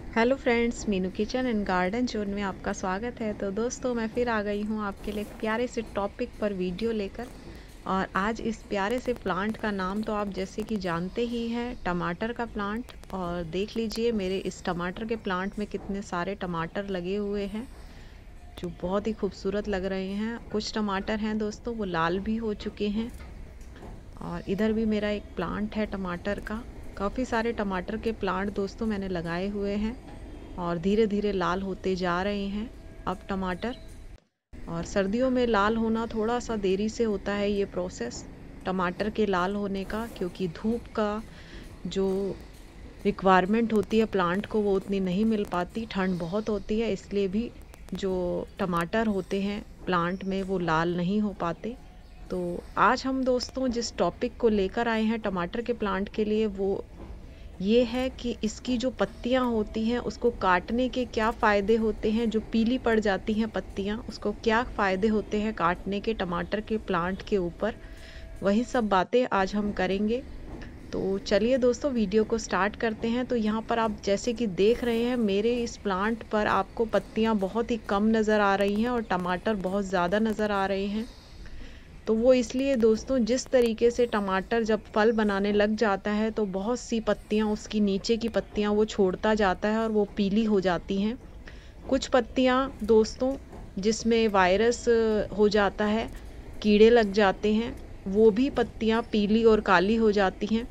Hello friends, Meenu kitchen and garden zone में आपका स्वागत है। तो दोस्तों, मैं फिर आ गई हूँ आपके लिए एक प्यारे से टॉपिक पर वीडियो लेकर। और आज इस प्यारे से प्लांट का नाम तो आप जैसे कि जानते ही हैं, टमाटर का प्लांट। और देख लीजिए मेरे इस टमाटर के प्लांट में कितने सारे टमाटर लगे हुए हैं जो बहुत ही खूबसूरत लग रहे हैं। कुछ टमाटर हैं दोस्तों वो लाल भी हो चुके हैं। और इधर भी मेरा एक प्लांट है टमाटर का। काफ़ी सारे टमाटर के प्लांट दोस्तों मैंने लगाए हुए हैं और धीरे धीरे लाल होते जा रहे हैं अब टमाटर। और सर्दियों में लाल होना थोड़ा सा देरी से होता है ये प्रोसेस टमाटर के लाल होने का, क्योंकि धूप का जो रिक्वायरमेंट होती है प्लांट को वो उतनी नहीं मिल पाती, ठंड बहुत होती है, इसलिए भी जो टमाटर होते हैं प्लांट में वो लाल नहीं हो पाते। तो आज हम दोस्तों जिस टॉपिक को लेकर आए हैं टमाटर के प्लांट के लिए वो ये है कि इसकी जो पत्तियां होती हैं उसको काटने के क्या फ़ायदे होते हैं। जो पीली पड़ जाती हैं पत्तियां उसको क्या फ़ायदे होते हैं काटने के टमाटर के प्लांट के ऊपर, वही सब बातें आज हम करेंगे। तो चलिए दोस्तों वीडियो को स्टार्ट करते हैं। तो यहाँ पर आप जैसे कि देख रहे हैं मेरे इस प्लांट पर आपको पत्तियाँ बहुत ही कम नज़र आ रही हैं और टमाटर बहुत ज़्यादा नज़र आ रहे हैं। तो वो इसलिए दोस्तों, जिस तरीके से टमाटर जब फल बनाने लग जाता है तो बहुत सी पत्तियाँ उसकी नीचे की पत्तियाँ वो छोड़ता जाता है और वो पीली हो जाती हैं। कुछ पत्तियाँ दोस्तों जिसमें वायरस हो जाता है, कीड़े लग जाते हैं, वो भी पत्तियाँ पीली और काली हो जाती हैं।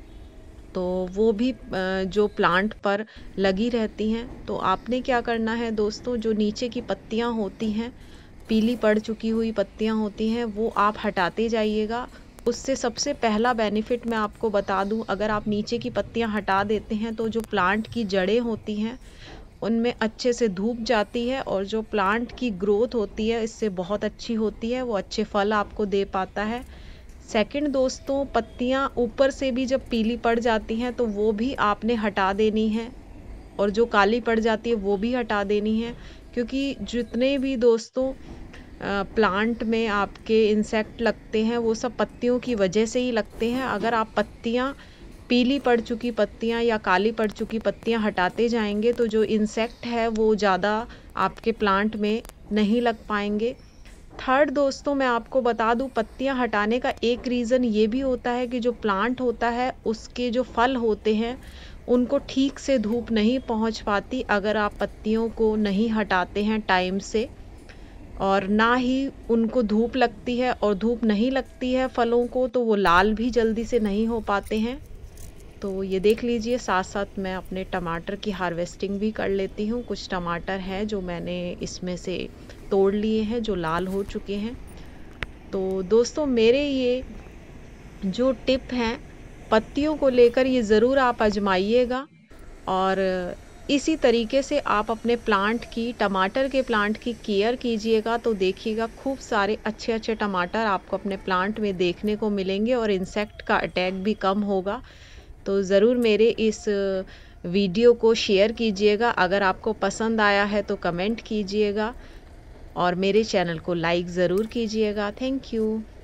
तो वो भी जो प्लांट पर लगी रहती हैं। तो आपने क्या करना है दोस्तों, जो नीचे की पत्तियां होती हैं, पीली पड़ चुकी हुई पत्तियां होती हैं, वो आप हटाते जाइएगा। उससे सबसे पहला बेनिफिट मैं आपको बता दूं, अगर आप नीचे की पत्तियां हटा देते हैं तो जो प्लांट की जड़ें होती हैं उनमें अच्छे से धूप जाती है और जो प्लांट की ग्रोथ होती है इससे बहुत अच्छी होती है, वो अच्छे फल आपको दे पाता है। सेकंड दोस्तों, पत्तियां ऊपर से भी जब पीली पड़ जाती हैं तो वो भी आपने हटा देनी है और जो काली पड़ जाती है वो भी हटा देनी है, क्योंकि जितने भी दोस्तों प्लांट में आपके इंसेक्ट लगते हैं वो सब पत्तियों की वजह से ही लगते हैं। अगर आप पत्तियां पीली पड़ चुकी पत्तियां या काली पड़ चुकी पत्तियां हटाते जाएंगे तो जो इंसेक्ट है वो ज़्यादा आपके प्लांट में नहीं लग पाएंगे। थर्ड दोस्तों, मैं आपको बता दूं, पत्तियां हटाने का एक रीज़न ये भी होता है कि जो प्लांट होता है उसके जो फल होते हैं उनको ठीक से धूप नहीं पहुंच पाती अगर आप पत्तियों को नहीं हटाते हैं टाइम से, और ना ही उनको धूप लगती है, और धूप नहीं लगती है फलों को तो वो लाल भी जल्दी से नहीं हो पाते हैं। तो ये देख लीजिए, साथ साथ मैं अपने टमाटर की हार्वेस्टिंग भी कर लेती हूँ। कुछ टमाटर हैं जो मैंने इसमें से तोड़ लिए हैं जो लाल हो चुके हैं। तो दोस्तों मेरे ये जो टिप हैं पत्तियों को लेकर ये ज़रूर आप आजमाइएगा और इसी तरीके से आप अपने प्लांट की, टमाटर के प्लांट की केयर कीजिएगा तो देखिएगा खूब सारे अच्छे अच्छे टमाटर आपको अपने प्लांट में देखने को मिलेंगे और इंसेक्ट का अटैक भी कम होगा। तो ज़रूर मेरे इस वीडियो को शेयर कीजिएगा, अगर आपको पसंद आया है तो कमेंट कीजिएगा और मेरे चैनल को लाइक ज़रूर कीजिएगा। Thank you.